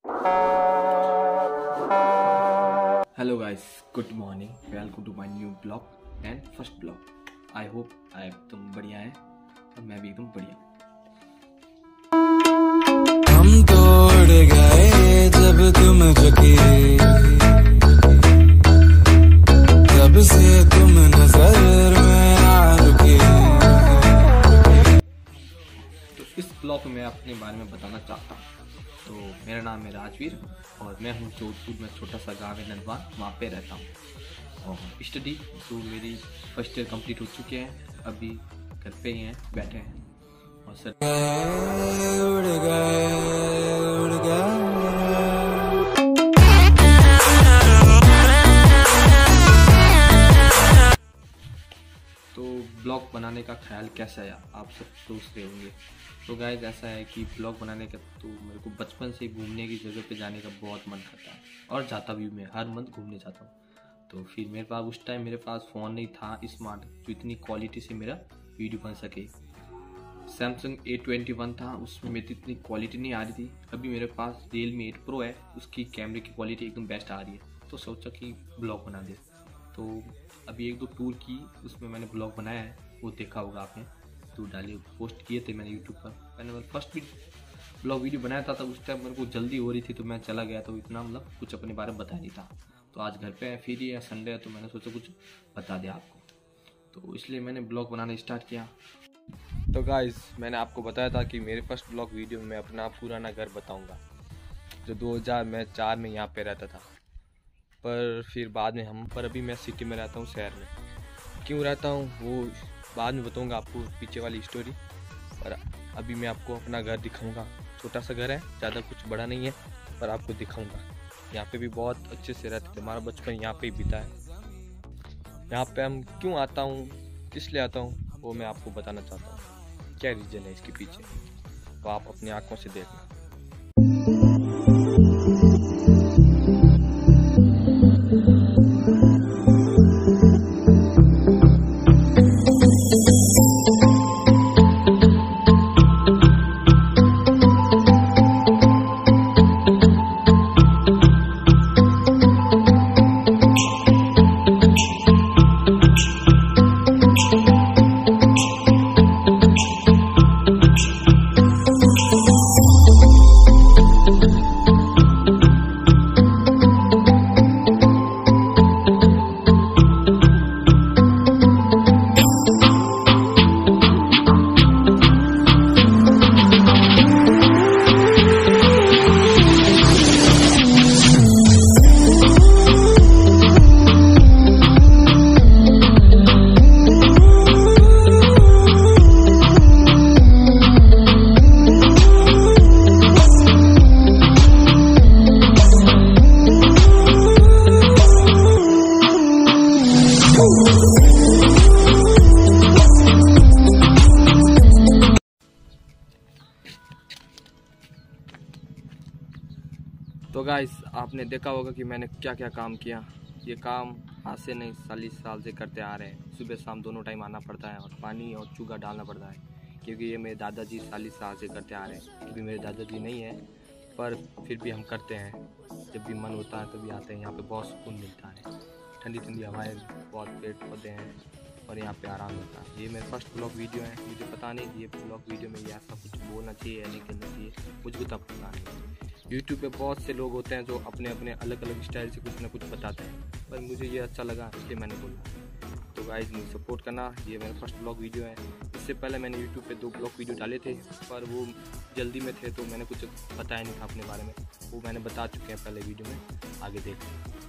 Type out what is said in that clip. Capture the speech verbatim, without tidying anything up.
Hello guys, good morning. Welcome to my new blog and first blog. I hope I तुम बढ़िया हैं और मैं भी एकदम बढ़िया। हम तोड़ गए जब तुम झुकी, तब से तुम नजर में आ रुकी। तो इस ब्लॉग में मैं अपने बारे में बताना चाहता हूँ। तो मेरा नाम है राजवीर और मैं हूँ जोधपुर में, छोटा सा गाँव है नंदवान, वहाँ पे रहता हूँ। और स्टडी तो मेरी फर्स्ट ईयर कंप्लीट हो चुके हैं, अभी घर पे ही हैं, बैठे हैं। और सर उड़ गए उड़ गए। तो ब्लॉग बनाने का ख्याल कैसा आया, आप सब सोच रहे होंगे। तो गाइस ऐसा है कि ब्लॉग बनाने का तो मेरे को बचपन से घूमने की जगह पे जाने का बहुत मन करता है और जाता भी मैं हर मंथ घूमने जाता हूँ। तो फिर मेरे पास उस टाइम मेरे पास फ़ोन नहीं था स्मार्ट जो इतनी क्वालिटी से मेरा वीडियो बन सके। सैमसंग ए ट्वेंटी वन था, उसमें मेरी इतनी क्वालिटी नहीं आ रही थी। अभी मेरे पास रियलमी एट प्रो है, उसकी कैमरे की क्वालिटी एकदम बेस्ट आ रही है। तो सोचा कि ब्लॉग बना दे। तो अभी एक दो टूर की उसमें मैंने ब्लॉग बनाया है, वो देखा होगा आपने, तो डाले पोस्ट किए थे मैंने यूट्यूब पर। मैंने मतलब फर्स्ट भी ब्लॉग वीडियो बनाया था, तब उस टाइम मेरे को जल्दी हो रही थी तो मैं चला गया, तो इतना मतलब कुछ अपने बारे में बताया नहीं था। तो आज घर पे है, फ्री है, संडे है, तो मैंने सोचा कुछ बता दिया आपको, तो इसलिए मैंने ब्लॉग बनाना स्टार्ट किया। तो गाइस मैंने आपको बताया था कि मेरे फर्स्ट ब्लॉग वीडियो में मैं अपना पुराना घर बताऊँगा जो दो हज़ार में चार में यहाँ पे रहता था। पर फिर बाद में हम पर अभी मैं सिटी में रहता हूँ, शहर में। क्यों रहता हूँ वो बाद में बताऊँगा आपको, पीछे वाली स्टोरी। पर अभी मैं आपको अपना घर दिखाऊँगा। छोटा सा घर है, ज़्यादा कुछ बड़ा नहीं है, पर आपको दिखाऊँगा। यहाँ पे भी बहुत अच्छे से रहते थे, हमारा बचपन यहाँ पे ही बीता है। यहाँ पे हम क्यों आता हूँ, किस लिए आता हूँ, वो मैं आपको बताना चाहता हूँ। क्या रीज़न है इसके पीछे, तो आप अपनी आँखों से देखना। तो गाइस आपने देखा होगा कि मैंने क्या क्या काम किया। ये काम आज से नहीं, चालीस साल से करते आ रहे हैं। सुबह शाम दोनों टाइम आना पड़ता है और पानी और चूगा डालना पड़ता है, क्योंकि ये मेरे दादाजी चालीस साल से करते आ रहे हैं। अभी मेरे दादाजी नहीं है, पर फिर भी हम करते हैं। जब भी मन होता है तभी आते हैं। यहाँ पे बहुत सुकून मिलता है, ठंडी ठंडी हवाएं, बहुत पेड़ पौधे हैं और यहाँ पे आराम होता है। ये मेरा फर्स्ट ब्लॉग वीडियो है। मुझे पता नहीं ये ब्लॉग वीडियो में ये ऐसा कुछ बोलना चाहिए या नहीं करना चाहिए, मुझे तब पता नहीं। यूट्यूब पे बहुत से लोग होते हैं जो अपने अपने अलग अलग स्टाइल से कुछ ना कुछ बताते हैं, पर मुझे ये अच्छा लगा इसलिए मैंने बोला। तो गाइस मुझे सपोर्ट करना। ये मेरा फर्स्ट ब्लॉग वीडियो है। इससे पहले मैंने यूट्यूब पे दो ब्लॉग वीडियो डाले थे, पर वो जल्दी में थे तो मैंने कुछ बताया नहीं था अपने बारे में। वो मैंने बता चुके हैं पहले वीडियो में, आगे देख लें।